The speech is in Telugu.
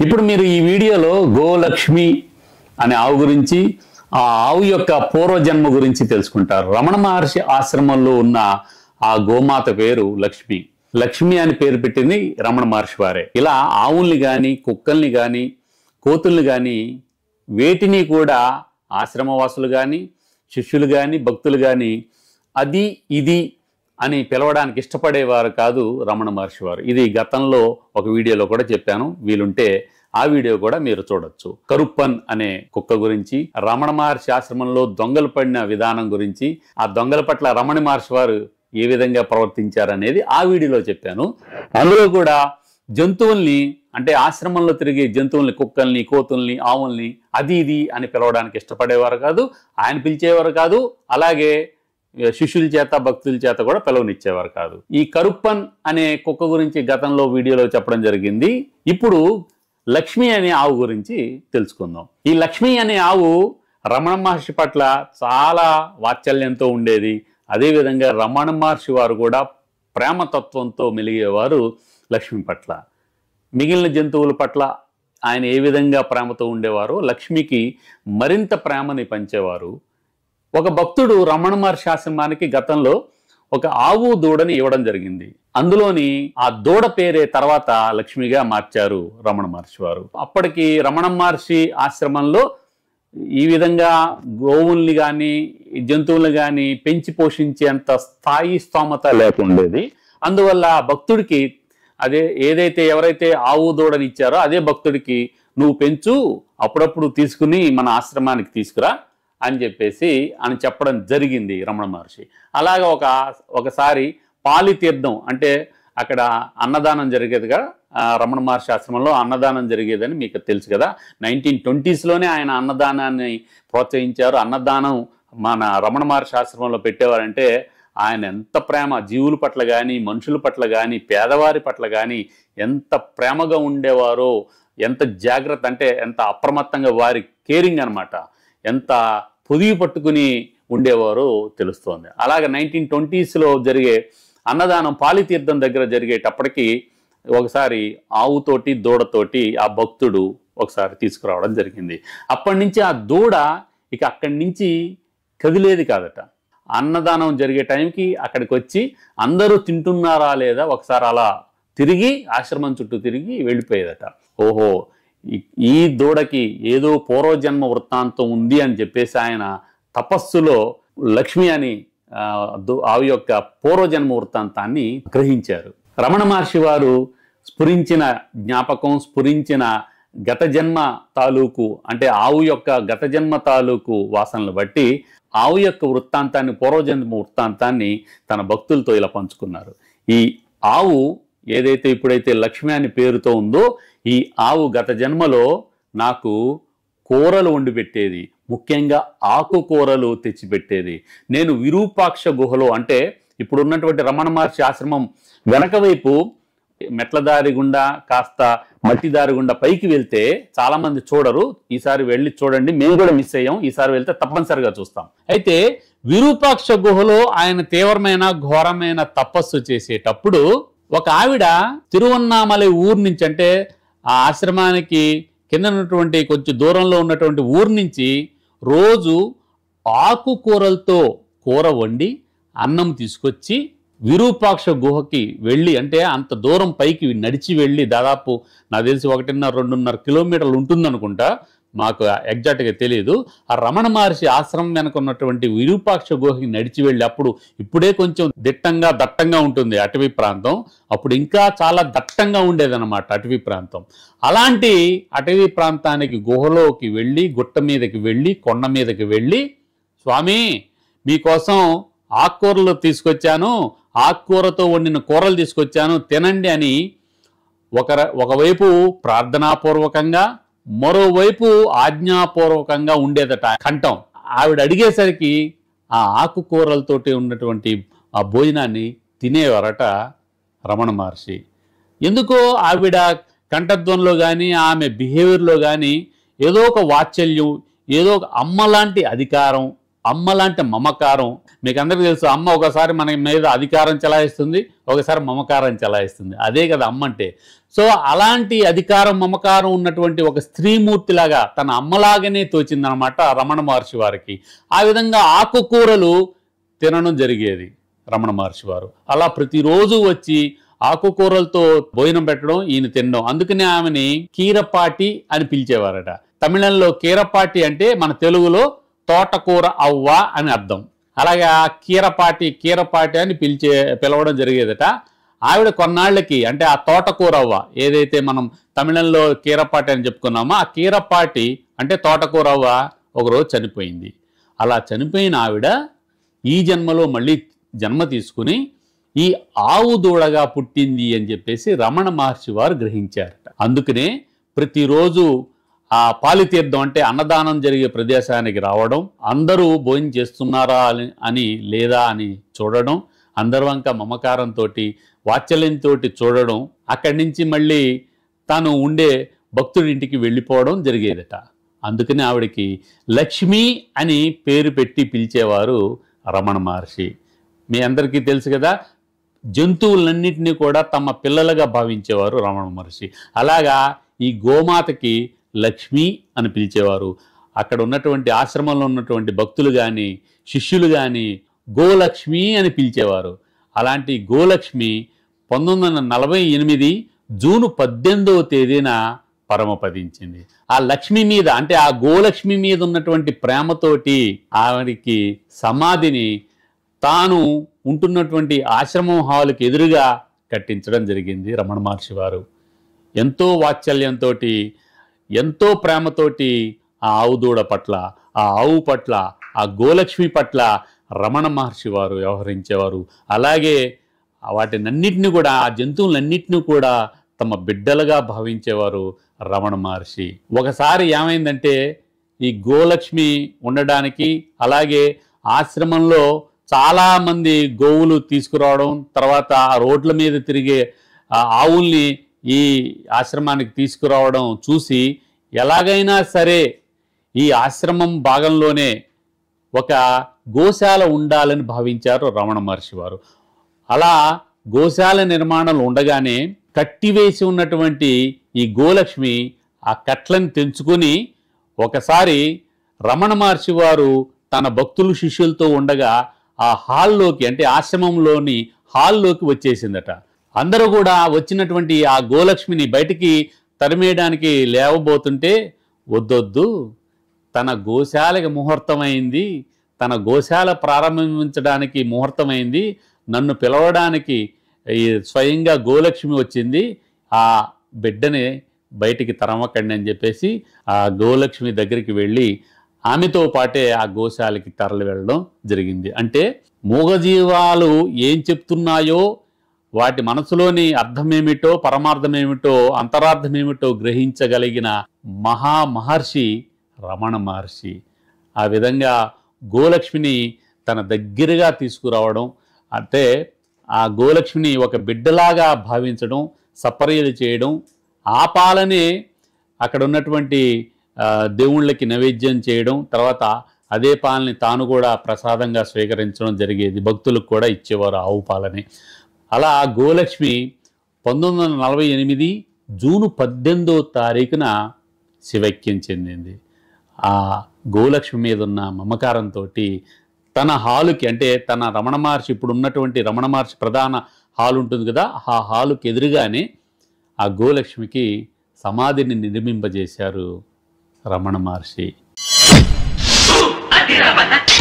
ఇప్పుడు మీరు ఈ వీడియోలో గోలక్ష్మి అనే ఆవు గురించి, ఆ ఆవు యొక్క పూర్వజన్మ గురించి తెలుసుకుంటారు. రమణ మహర్షి ఆశ్రమంలో ఉన్న ఆ గోమాత పేరు లక్ష్మి. లక్ష్మి అని పేరు పెట్టింది రమణ మహర్షి వారే. ఇలా ఆవుల్ని గాని, కుక్కల్ని గాని, కోతుల్ని గాని వేటిని కూడా ఆశ్రమవాసులు గాని, శిష్యులు గాని, భక్తులు గాని అది ఇది అని పిలవడానికి ఇష్టపడేవారు కాదు రమణ మహర్షి వారు. ఇది గతంలో ఒక వీడియోలో కూడా చెప్పాను, వీలుంటే ఆ వీడియో కూడా మీరు చూడొచ్చు. కరుప్పన్ అనే కుక్క గురించి, రమణ మహర్షి ఆశ్రమంలో దొంగలు పడిన విధానం గురించి, ఆ దొంగల పట్ల రమణ మహర్షి వారు ఏ విధంగా ప్రవర్తించారనేది ఆ వీడియోలో చెప్పాను. అందులో కూడా జంతువుల్ని, అంటే ఆశ్రమంలో తిరిగే జంతువుల్ని, కుక్కల్ని, కోతుల్ని, ఆవుల్ని అది ఇది అని పిలవడానికి ఇష్టపడేవారు కాదు, ఆయన పిలిచేవారు కాదు, అలాగే శిష్యుల చేత, భక్తుల చేత కూడా పిలవనిచ్చేవారు కాదు. ఈ కరుప్పన్ అనే కుక్క గురించి గతంలో వీడియోలో చెప్పడం జరిగింది. ఇప్పుడు లక్ష్మి అనే ఆవు గురించి తెలుసుకుందాం. ఈ లక్ష్మి అనే ఆవు రమణ మహర్షి పట్ల చాలా వాత్సల్యంతో ఉండేది. అదేవిధంగా రమణ మహర్షి వారు కూడా ప్రేమతత్వంతో మెలిగేవారు లక్ష్మి పట్ల. మిగిలిన జంతువుల పట్ల ఆయన ఏ విధంగా ప్రేమతో ఉండేవారో లక్ష్మికి మరింత ప్రేమని పంచేవారు. ఒక భక్తుడు రమణ మహర్షి ఆశ్రమానికి గతంలో ఒక ఆవు దూడని ఇవ్వడం జరిగింది. అందులోని ఆ దూడ పేరే తర్వాత లక్ష్మిగా మార్చారు రమణ మహర్షి వారు. అప్పటికి రమణ మహర్షి ఆశ్రమంలో ఈ విధంగా గోవుల్ని కానీ, జంతువుల్ని కానీ పెంచి పోషించేంత స్థాయి స్తోమత లేకుండేది. అందువల్ల భక్తుడికి ఏదైతే ఎవరైతే ఆవు దూడని ఇచ్చారో అదే భక్తుడికి నువ్వు పెంచు, అప్పుడప్పుడు తీసుకుని మన ఆశ్రమానికి తీసుకురా అని చెప్పేసి అని చెప్పడం జరిగింది రమణ మహర్షి. అలాగా ఒకసారి పాలితీర్థం, అంటే అక్కడ అన్నదానం జరిగేది కదా, రమణ మహర్షి ఆశ్రమంలో అన్నదానం జరిగేదని మీకు తెలుసు కదా. 1920sలోనే ఆయన అన్నదానాన్ని ప్రోత్సహించారు. అన్నదానం మన రమణ మహర్షి ఆశ్రమంలో పెట్టేవారంటే ఆయన ఎంత ప్రేమ, జీవుల పట్ల కానీ, మనుషుల పట్ల కానీ, పేదవారి పట్ల కానీ ఎంత ప్రేమగా ఉండేవారో, ఎంత జాగ్రత్త అంటే ఎంత అప్రమత్తంగా వారి కేరింగ్ అనమాట, ఎంత పొదిగి పట్టుకుని ఉండేవారో తెలుస్తోంది. అలాగే 1920sలో జరిగే అన్నదానం పాలితీర్థం దగ్గర జరిగేటప్పటికి ఒకసారి ఆవుతోటి దూడతోటి ఆ భక్తుడు ఒకసారి తీసుకురావడం జరిగింది. అప్పటి నుంచి ఆ దూడ ఇక అక్కడి నుంచి కదిలేది కాదట. అన్నదానం జరిగే టైంకి అక్కడికి వచ్చి అందరూ తింటున్నారా లేదా ఒకసారి అలా తిరిగి ఆశ్రమం చుట్టూ తిరిగి వెళ్ళిపోయేదట. ఓహో, ఈ దూడకి ఏదో పూర్వజన్మ వృత్తాంతం ఉంది అని చెప్పేసి ఆయన తపస్సులో లక్ష్మి అని ఆవు యొక్క పూర్వజన్మ వృత్తాంతాన్ని గ్రహించారు. రమణ మహర్షి వారు స్ఫురించిన జ్ఞాపకం, స్ఫురించిన గత జన్మ తాలూకు, అంటే ఆవు యొక్క గత జన్మ తాలూకు వాసనలు బట్టి ఆవు యొక్క వృత్తాంతాన్ని, పూర్వజన్మ వృత్తాంతాన్ని తన భక్తులతో ఇలా పంచుకున్నారు. ఈ ఆవు ఏదైతే ఇప్పుడైతే లక్ష్మి అని పేరుతో ఉందో, ఈ ఆవు గత జన్మలో నాకు కూరలు వండి పెట్టేది, ముఖ్యంగా ఆకుకూరలు తెచ్చిపెట్టేది. నేను విరూపాక్ష గుహలో, అంటే ఇప్పుడున్నటువంటి రమణ మహర్షి ఆశ్రమం వెనక వైపు మెట్ల దారి గుండా, కాస్త మట్టి దారి గుండా పైకి వెళ్తే చాలా మంది చూడరు. ఈసారి వెళ్ళి చూడండి, మేము కూడా మిస్ అయ్యాం, ఈసారి వెళ్తే తప్పనిసరిగా చూస్తాం. అయితే విరూపాక్ష గుహలో ఆయన తీవ్రమైన ఘోరమైన తపస్సు చేసేటప్పుడు ఒక ఆవిడ తిరువన్నామలై ఊరు నుంచి, అంటే ఆ ఆశ్రమానికి కింద ఉన్నటువంటి కొంచెం దూరంలో ఉన్నటువంటి ఊరు నుంచి రోజు ఆకుకూరలతో కూర వండి అన్నం తీసుకొచ్చి విరూపాక్ష గుహకి వెళ్ళి, అంటే అంత దూరం పైకి నడిచి వెళ్ళి, దాదాపు నాకు తెలిసి 1.5-2.5 కిలోమీటర్లు ఉంటుందనుకుంటా, మాకు ఎగ్జాక్ట్గా తెలియదు. ఆ రమణ మహర్షి ఆశ్రమం వెనక ఉన్నటువంటి విరూపాక్ష గుహకి నడిచి వెళ్ళి, అప్పుడు ఇప్పుడే కొంచెం దట్టంగా ఉంటుంది అటవీ ప్రాంతం, అప్పుడు ఇంకా చాలా దట్టంగా ఉండేదన్నమాట అటవీ ప్రాంతం. అలాంటి అటవీ ప్రాంతానికి గుహలోకి వెళ్ళి, గుట్ట మీదకి వెళ్ళి, కొండ మీదకి వెళ్ళి, స్వామి మీకోసం ఆకుకూరలు తీసుకొచ్చాను, ఆకుకూరతో వండిన కూరలు తీసుకొచ్చాను, తినండి అని ఒకవైపు ప్రార్థనాపూర్వకంగా, మరోవైపు ఆజ్ఞాపూర్వకంగా ఉండేదట కంఠం. ఆవిడ అడిగేసరికి ఆ ఆకుకూరలతోటి ఉన్నటువంటి ఆ భోజనాన్ని తినేవారట రమణ మహర్షి. ఎందుకో ఆవిడ కంఠధ్వనిలో కానీ, ఆమె బిహేవియర్లో కానీ ఏదో ఒక వాత్సల్యం, ఏదో ఒక అమ్మ లాంటి అధికారం అమ్మ లాంటి మమకారం. మీకు అందరికీ తెలుసు, అమ్మ ఒకసారి మన మీద అధికారం చెలాయిస్తుంది, ఒకసారి మమకారం చెలాయిస్తుంది. అదే కదా అమ్మ అంటే. సో అలాంటి అధికారం మమకారం ఉన్నటువంటి ఒక స్త్రీమూర్తిలాగా తన అమ్మలాగానే తోచిందనమాట రమణ మహర్షి వారికి. ఆ విధంగా ఆకుకూరలు తినడం జరిగేది రమణ మహర్షి వారు. అలా ప్రతిరోజు వచ్చి ఆకుకూరలతో భోజనం పెట్టడం, ఈయన తినడం. అందుకనే ఆమెని కీరపాటి అని పిలిచేవారట. తమిళంలో కీరపాటి అంటే మన తెలుగులో తోటకూర అవ్వ అని అర్థం. అలాగే కీరపాటి అని పిలవడం జరిగేదట. ఆవిడ కొన్నాళ్ళకి, అంటే ఆ తోటకూర అవ్వ ఏదైతే మనం తమిళంలో కీరపాటి అని చెప్పుకున్నామో, ఆ కీరపాటి అంటే తోటకూర అవ్వ ఒకరోజు చనిపోయింది. అలా చనిపోయిన ఆవిడ ఈ జన్మలో మళ్ళీ జన్మ తీసుకుని ఈ ఆవు దూడగా పుట్టింది అని చెప్పేసి రమణ మహర్షి వారు గ్రహించారట. అందుకనే ప్రతిరోజు ఆ పాలితీర్థం అంటే అన్నదానం జరిగే ప్రదేశానికి రావడం, అందరూ భోజనం చేస్తున్నారా అని లేదా అని చూడడం, అందరి వంక మమకారంతో వాత్సల్యంతో చూడడం, అక్కడి నుంచి మళ్ళీ తాను ఉండే భక్తుడింటికి వెళ్ళిపోవడం జరిగేదట. అందుకని ఆవిడకి లక్ష్మి అని పేరు పెట్టి పిలిచేవారు రమణ మహర్షి. మీ అందరికీ తెలుసు కదా, జంతువులన్నింటినీ కూడా తమ పిల్లలుగా భావించేవారు రమణ మహర్షి. అలాగా ఈ గోమాతకి లక్ష్మి అని పిలిచేవారు. అక్కడ ఉన్నటువంటి ఆశ్రమంలో ఉన్నటువంటి భక్తులు కానీ శిష్యులు కానీ గోలక్ష్మి అని పిలిచేవారు. అలాంటి గోలక్ష్మి 1948 జూన్ 18వ తేదీన పరమపదించింది. ఆ లక్ష్మి మీద, అంటే ఆ గోలక్ష్మి మీద ఉన్నటువంటి ప్రేమతోటి ఆవిడికి సమాధిని తాను ఉంటున్నటువంటి ఆశ్రమం హాలుకి ఎదురుగా కట్టించడం జరిగింది రమణ మహర్షి వారు. ఎంతో వాత్సల్యంతో, ఎంతో ప్రేమతోటి ఆ ఆవు దూడ పట్ల, ఆ ఆవు పట్ల, ఆ గోలక్ష్మి పట్ల రమణ మహర్షి వారు వ్యవహరించేవారు. అలాగే వాటినన్నిటిని కూడా, ఆ జంతువులన్నిటిని కూడా తమ బిడ్డలుగా భావించేవారు రమణ మహర్షి. ఒకసారి ఏమైందంటే, ఈ గోలక్ష్మి ఉండడానికి, అలాగే ఆశ్రమంలో చాలామంది గోవులు తీసుకురావడం, తర్వాత ఆ రోడ్ల మీద తిరిగే ఆవుల్ని ఈ ఆశ్రమానికి తీసుకురావడం చూసి, ఎలాగైనా సరే ఈ ఆశ్రమం భాగంలోనే ఒక గోశాల ఉండాలని భావించారు రమణ మహర్షి వారు. అలా గోశాల నిర్మాణాలు ఉండగానే కట్టివేసి ఉన్నటువంటి ఈ గోలక్ష్మి ఆ కట్లను తెంచుకొని ఒకసారి రమణ మహర్షి వారు తన భక్తులు శిష్యులతో ఉండగా ఆ హాల్లోకి, అంటే ఆశ్రమంలోని హాల్లోకి వచ్చేసిందట. అందరూ కూడా వచ్చినటువంటి ఆ గోలక్ష్మిని బయటికి తరిమేయడానికి లేవబోతుంటే, వద్దొద్దు, తన గోశాలకి ముహూర్తమైంది, తన గోశాల ప్రారంభించడానికి ముహూర్తమైంది, నన్ను పిలవడానికి స్వయంగా గోలక్ష్మి వచ్చింది, ఆ బిడ్డని బయటికి తరమకండి అని చెప్పేసి ఆ గోలక్ష్మి దగ్గరికి వెళ్ళి ఆమెతో పాటే ఆ గోశాలకి తరలి వెళ్ళడం జరిగింది. అంటే మూగజీవాలు ఏం చెప్తున్నాయో, వాటి మనసులోని అర్థమేమిటో, పరమార్థమేమిటో, అంతరార్థమేమిటో గ్రహించగలిగిన మహర్షి రమణ మహర్షి. ఆ విధంగా గోలక్ష్మిని తన దగ్గరగా తీసుకురావడం, అంటే ఆ గోలక్ష్మిని ఒక బిడ్డలాగా భావించడం, సపర్యలు చేయడం, ఆ పాలనే అక్కడ ఉన్నటువంటి దేవుళ్ళకి నైవేద్యం చేయడం, తర్వాత అదే పాలని తాను కూడా ప్రసాదంగా స్వీకరించడం జరిగేది. భక్తులకు కూడా ఇచ్చేవారు ఆవు పాలని. అలా గోలక్ష్మి 1948 జూన్ 18వ తారీఖున శివైక్యం చెందింది. ఆ గోలక్ష్మి మీద ఉన్న మమకారంతో తన హాలుకి, అంటే తన రమణ మహర్షి, ఇప్పుడు ఉన్నటువంటి రమణ మహర్షి ప్రధాన హాలు ఉంటుంది కదా, ఆ హాలుకి ఎదురుగానే ఆ గోలక్ష్మికి సమాధిని నిర్మింపజేశారు రమణ మహర్షి.